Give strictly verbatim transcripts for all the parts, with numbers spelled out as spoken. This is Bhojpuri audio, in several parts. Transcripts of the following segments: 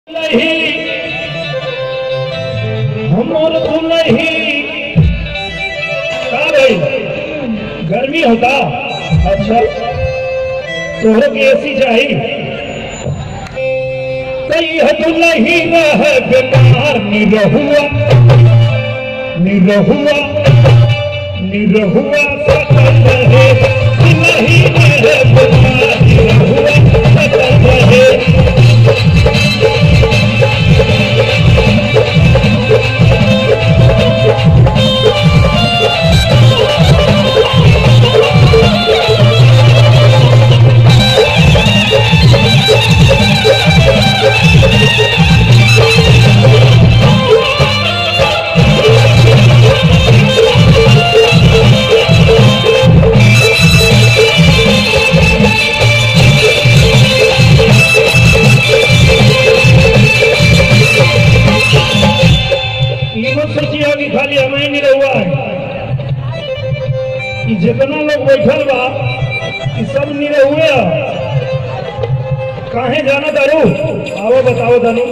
हमर दुलही का भाई गर्मी होता। अच्छा तोहरे की ऐसी चाहिए दुलही रह बेकार निरहुआ निरहुआ निरहुआ सकल रहे दुलही रह बेकार निरहुआ सकल रहे। खाली हमें नहीं रहुआ है कि जितना लोग बैठल बा कि सब नहीं रहुए काहे जाना दारू आओ बताओ दारू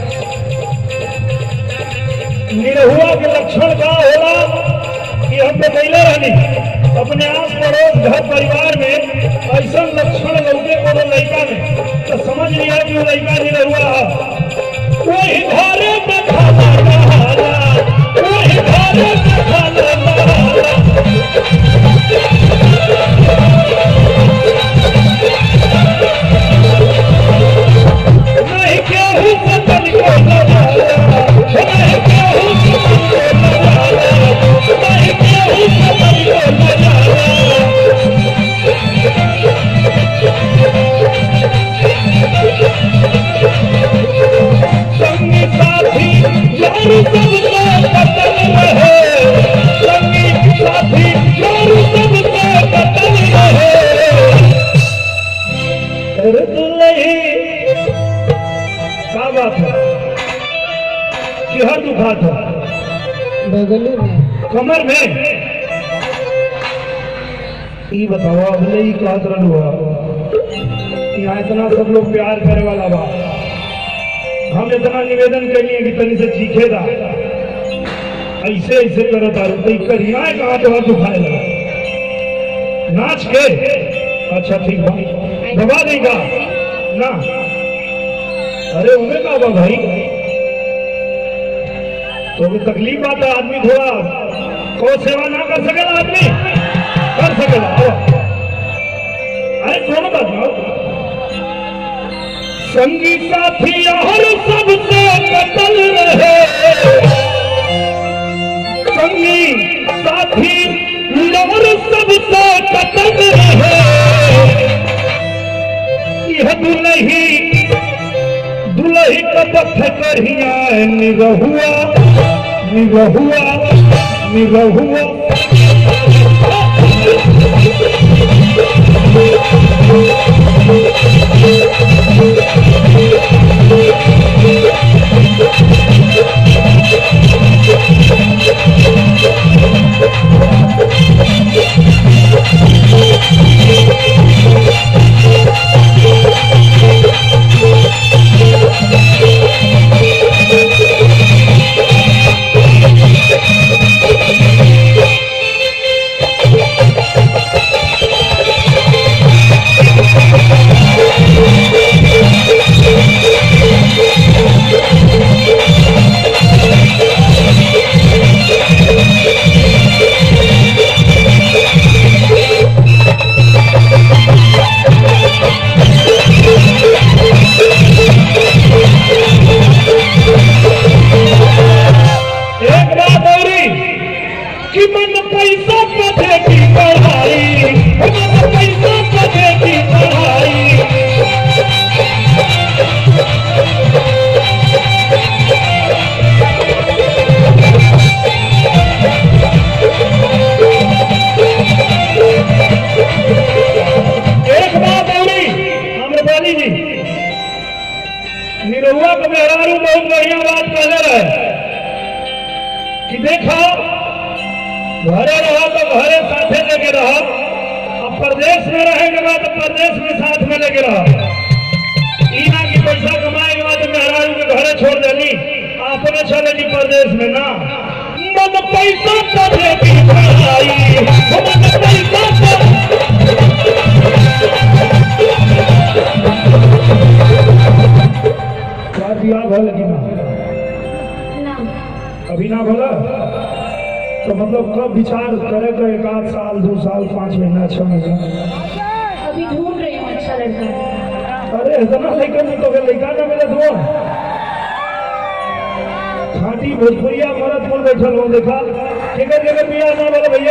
निरहुआ के लक्षण का होला कि हम बतैले रहनी अपने आस पड़ोस घर परिवार में ऐसा लक्षण लौके को लड़का में तो समझ लिया कि वो लड़का निरहुआ है। वही घरे में खाना नहाला वही घरे में खाना नहाला नहीं केहू पतन को नहाला नहीं केहू पतन को नहाला नहीं केहू पतन को नहाला। संगी साथी यार सबको पतन रहे संगी साथी यार सबको पतन रहे। अरे दुलही क्या बात है कि हर दुखा था बगल में कमर में ये बताओ अगले ही क्या तरह हुआ यहाँ इतना सब लोग प्यार करे वाला बा हम इतना निवेदन करिए कि तनी से चीखेगा ऐसे ऐसे करो तारू तो करिया कहाँ तो दुखाए लगा नाच के। अच्छा ठीक भाई दबा देगा ना अरे उन्हें का बा भाई तो भी तकलीफ आता आदमी थोड़ा को सेवा ना कर सकेगा आदमी कर सकेगा। अरे कौन बात ना संगी साथी हर सबसे कतल रहे संगी साथी हर सबसे कतल रहे। यह दुलही दुलही का पथ करिया निरहुआ निरहुआ निरहुआ पैसा पढ़े की पढ़ाई पैसा पढ़े की पढ़ाई एक बात और आम्रपाली जी निरहुआ को मेहरारू बहुत बढ़िया बात कहले रहे कि देखो घरे रहो तो घरे साथे लेके रहो अब प्रदेश में रहेंगे बाद तो प्रदेश में साथ में लेके रहो। ई ना कि पैसा कमाएंगे बाद मेहरारू अपने चले जी प्रदेश में ना मन पैसा करे की बढ़ाई मन पैसा क्या दिया भल की ना अभी ना भला तो मतलब कब विचार करे तो एक आध साल दो साल पाँच महीना छह महीना अभी ढूंढ रही हूँ अच्छा लड़का। अरे इतना लड़का नहीं तो लड़का ना मिले तो खाटी भोजपुरिया मरद बोल बैठल हो देखा केकर केकर बिया ना बोले भैया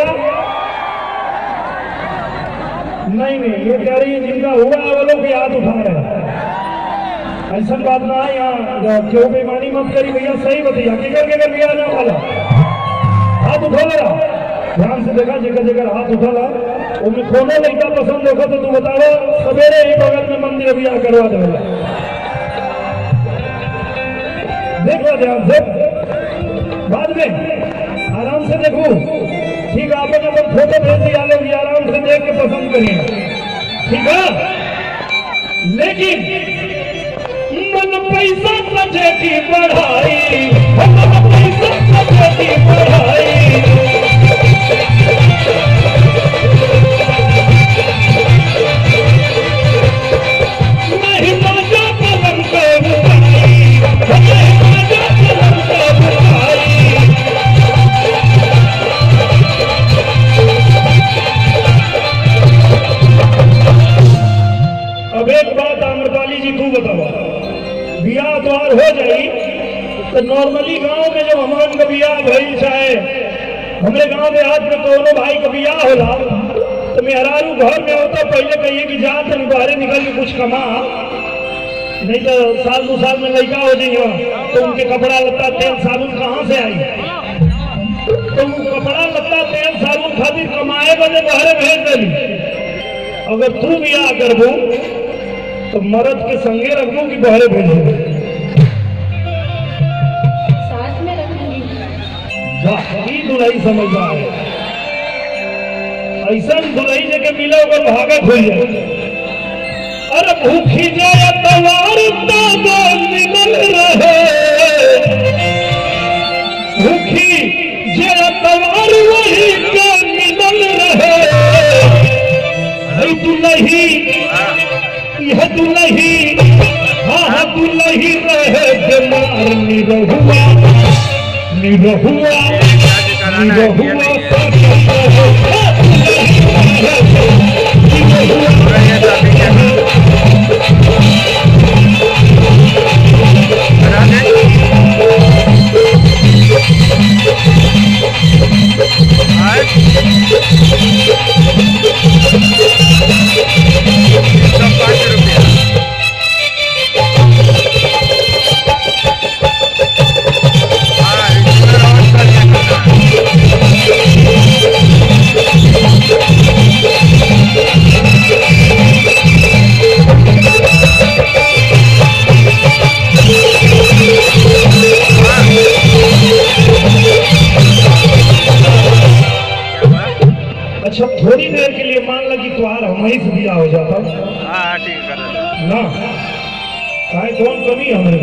नहीं नहीं ये कह रही है जिनका हुआ है वो लोग याद उठा रहे हैं ऐसा बात ना है यहाँ क्यों बेईमानी मत करी भैया सही बताइए केकर केकर बिया ना वाला हाथ उठा ला ध्यान से देखा जेकर जेकर हाथ उठा ला उनमें कोनो लड़का पसंद देखो तो तू बताओ सवेरे ही बगल में मंदिर बिया करवा देगा देख लो ध्यान से बाद में आराम से देखो ठीक है आपने अपन फोटो भेज दिया लोग आराम से देख के पसंद करिए ठीक है लेकिन मन पैसा सजे की बढ़ाई मन पैसा सजे की बढ़ाई नहीं मजा पलम को बुलाई नहीं मजा पलम को बुलाई अब एक बात आम्रपाली जी तू बताओ बियाह द्वार हो जाई तो नॉर्मली गांव में जब हमान का बियाह भइल चाहे हमारे गांव देहात में दोनों भाई का बियाह होला तो मेहरारू घर में होता पहले कहिए कि जा तन बाहर निकल के कुछ कमा नहीं तो साल दो साल में लड़का हो जाइए तो उनके कपड़ा लत्ता तेल साबुन कहाँ से आई तो कपड़ा लत्ता तेल साबुन खातिर कमाए बने बाहर भेज देली अगर तू बियाह करबू तो मर्द के संगे रखूं कि बहरे भेज दूं साथ में रखूंगी वाह दुल्हई समझदार है ऐसा दुल्हई जगह मिला होगा भागत हो जाए अरे भूखी जाए तवार निकल रहे भूखी जाए तवार वही का निकल रहे दुल्ही यह दुल्ही हाँ हाँ दुल्ही रहे बीमार निरहुआ निरहुआ निरहुआ अच्छा थोड़ी देर के लिए मान लगी तुम्हार हमारी से दिया हो जाता हाँ ठीक है ना काहे कौन कमी हमारे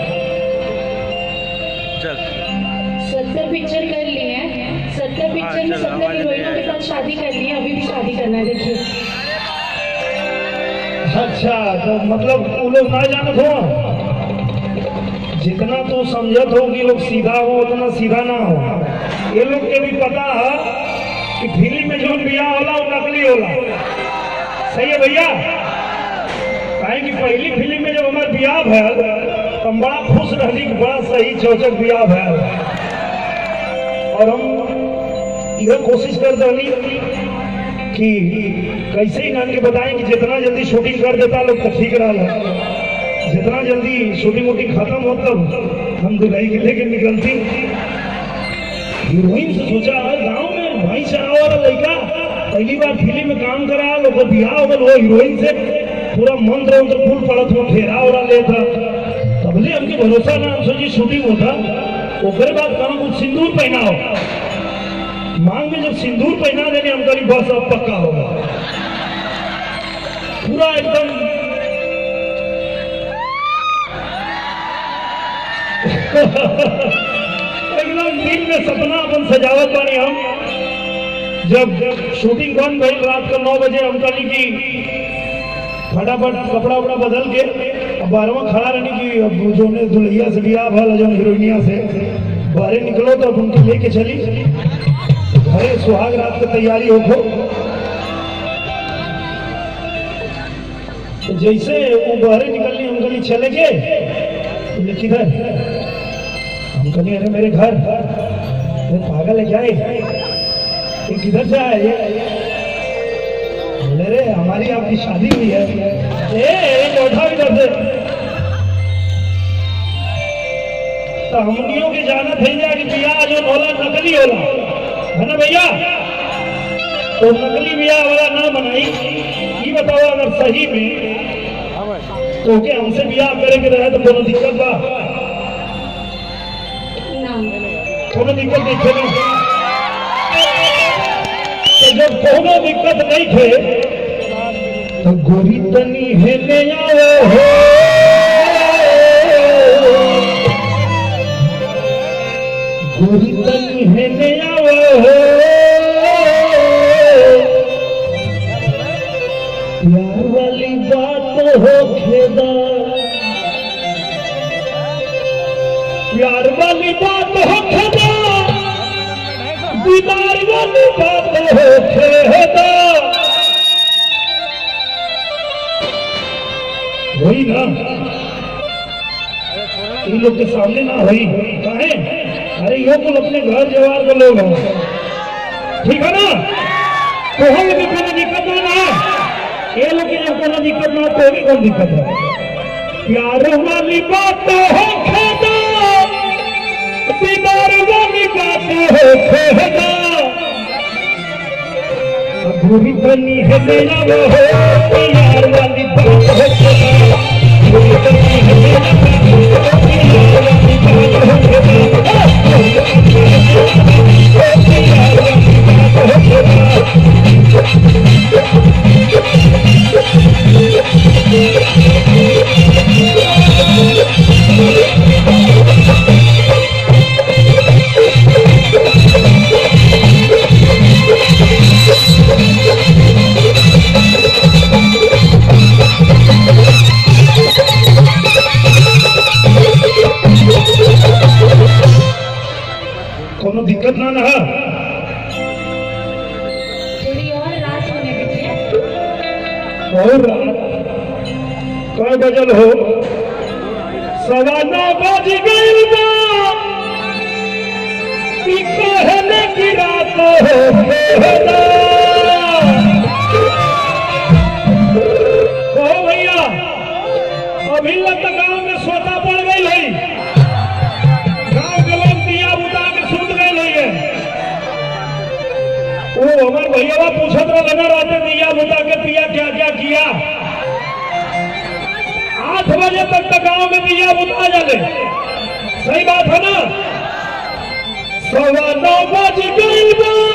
चल सत्तर पिक्चर कर लिए हैं सत्तर पिक्चर में सत्तर हीरोइनों के साथ शादी कर ली है अभी भी शादी करना है देखिए अच्छा तो मतलब वो लोग ना जानत हो जितना तो समझत हो कि लोग सीधा हो उतना सीधा ना हो ये लोग के भी पता है कि फिल्म में जो बिया होला वो नकली होला सही है भैया काहे कि पहली फिल्म में जब हमारे बियाह भैल तो हम बड़ा खुश रहली कि बड़ा सही चौचक बियाह भैल और हम यह कोशिश कर रही कि कैसे ही नान के बताएं कि जितना जल्दी शूटिंग कर देता लोग तो ठीक रहा जितना जल्दी शूटिंग वूटिंग खत्म हो तब हम दुल्हई के लेके निकलती हीरोइन से सोचा गाँव में भाई चारा वाला लड़का पहली बार फिल्म में काम करा लोग बिहार हो वो हीरोइन से पूरा मंत्र मंत्र फूल पड़त हो फेरा उड़ा लेता तबले हमके भरोसा ना हम सोची शूटिंग होता उसके बाद कहा कुछ सिंदूर पहना हो मांग में जब सिंदूर पहना देने हम करी बस अब पक्का होगा पूरा एकदम एकदम दिन में सपना अपन सजावत बानी हम। जब शूटिंग बंद भई रात को नौ बजे हम कली की फटाफट कपड़ा उपड़ा बदल के अब बारहवा खड़ा रहने की। अब जो ने दुल्हिया से बियाह भल जो हीरोइनिया से बाहर निकलो तो अब उनकी लेके चली घरे सुहाग रात की तैयारी हो। तो जैसे वो बाहर निकलनी हम कली चले गए किधर हम कली अरे मेरे घर पागल है क्या ये किधर से आया ये? बोले रे हमारी आपकी शादी हुई है। ए बैठा इधर से तो हमनियों की जाना थी जा कि बियाह जो होला नकली होला है ना भैया। तो नकली बियाह वाला ना बनाई ये बताओ अगर सही में तो के हमसे बियाह करेंगे रहे तो कोनो दिक्कत बा? कोनो दिक्कत नहीं थे। तो जब कोनो दिक्कत नहीं थे तो गोरी तनी है नया हो गोरी तनी है नया हो प्यार वाली बात हो खेदा प्यार वाली बात हो खेदा दीदार वाली बात हो खेदा वही ना इन लोग के सामने ना हुई कहे अरे ये तो अपने घर जवार के लोग हैं ठीक है ना। तो हम लोग को दिक्कत ना ये लोग की जब कोई दिक्कत ना तो भी कौन दिक्कत है। प्यार वाली बात हो खेदा दीदार वाली बात हो खेदा बुरी बनी है मेरा वो प्यार वाली बात हो खेदा बुरी बनी है मेरा प्यार वाली बात हो खेदा प्यार वाली बात हो खेदा। कोनो दिक्कत ना ना थोड़ी और रात होने दीजिए। और रात कई बजल हो सवा नौ बज गई कहने की रात हो भैया अभी लग गांव में सोता पड़ गई है। गांव के लोग दिया बुता के सुन गए है। वो हमारे भैया पूछत रहे ना रहते दिया बुता के पिया क्या क्या किया। आठ बजे तक तो गांव में दिया बुता जाले सही बात है ना। सवा नौ बज गई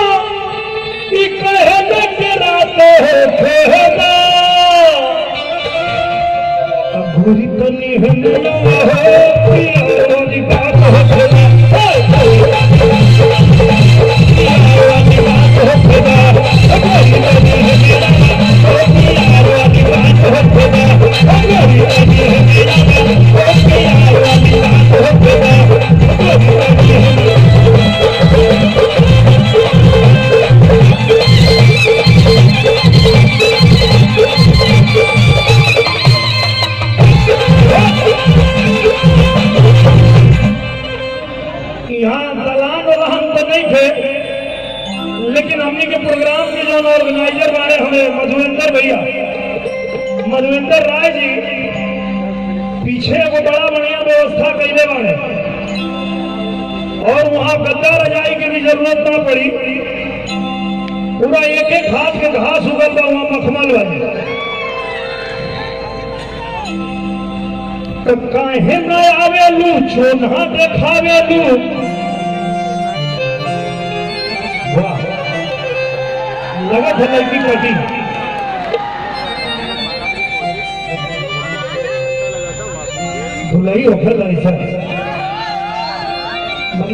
कहने के रात हो बुरी तनी वाली बात हो लेकिन हमने के प्रोग्राम के जो ऑर्गेनाइजर वाले हमें मधुवेंद्र भैया मधुवेंद्र राय जी पीछे वो बड़ा बढ़िया व्यवस्था कैले वाले और वहां गद्दा रजाई की भी जरूरत ना पड़ी। पूरा एक एक हाथ के घास उगल था वहां मखमल वाले। तो काहे न आवेलू चोन्हा देखावेलू वाह लगत है लड़की पटी धुलाई होकर ऐसा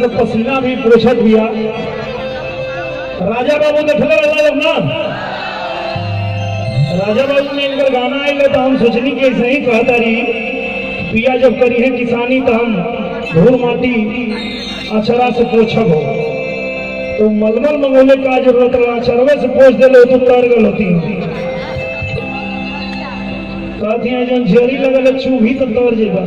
मतलब पसीना भी पोछत दिया। राजा बाबू देखले वाला लोग ना, राजा बाबू ने इनका गाना आएगा तो हम सोचनी कि ऐसे ही कहता रही पिया जब करी है किसानी तो हम धूल माटी अचरा से पोछब हो, तो मलमल मंगोले का जरूरत रहा, अचरवे से पोछ दे लो तो तर गल होती कहती है जो झेरी लगल चूही तो तर जेगा।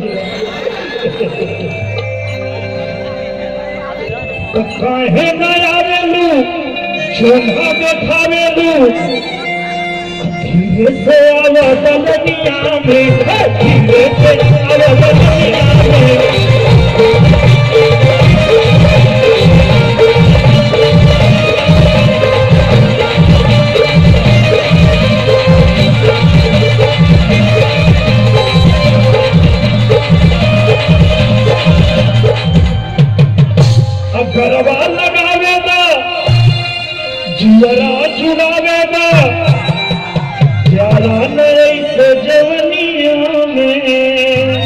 काहे न आवेलू चोला देखावेलू धीरे से आवा दुनिया में, धीरे से आवा दुनिया में। अब गरबा लगावेगा जियरा चुरावेगा प्यारा नई से जवनिया में।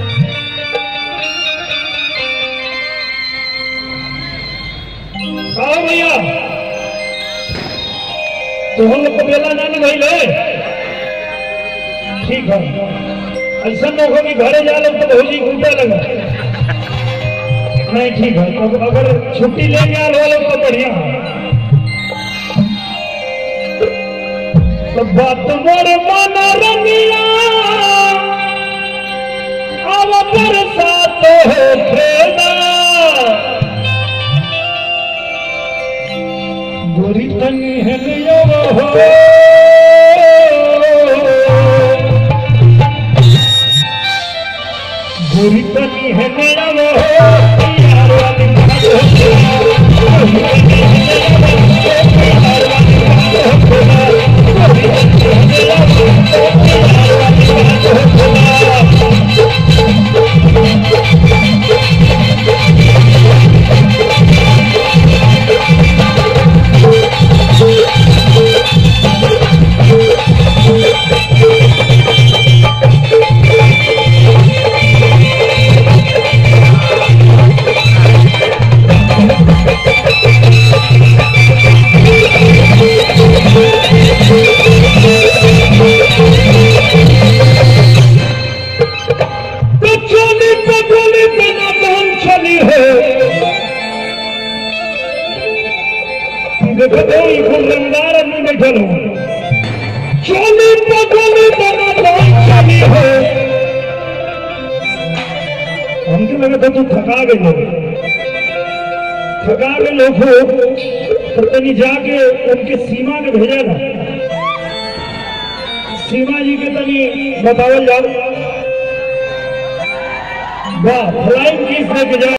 हाँ भैया तो हम लोग को बेला ना भैले ठीक है, ऐसा लोग हो कि घरे जा लोग तो भोजी घूमने लगा नहीं ठीक है। अब अगर छुट्टी लेके आ लोग तो बढ़िया तो बात मोर मनोरमिया अब बरसात हो खेला गोरी तनी है हो गोरी तनी है मेरा वो यार वाली हमको लगा था तू थका गए लोग थका गए लोग हो तो तनी जाके उनके सीमा के भेजा ना, सीमा जी के तनी बतावल जाओ वाह फ्लाइंग किस दे के जाओ।